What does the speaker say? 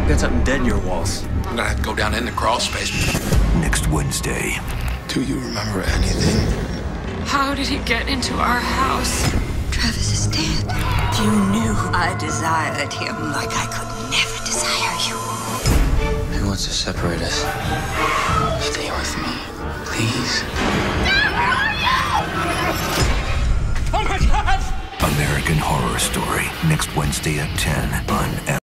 got something dead in your walls. I'm gonna have to go down in the crawl space. Next Wednesday. Do you remember anything? How did he get into our house? Travis is dead. You knew I desired him like I could never desire you. He wants to separate us. Stay with me, please. American Horror Story. Next Wednesday at 10 on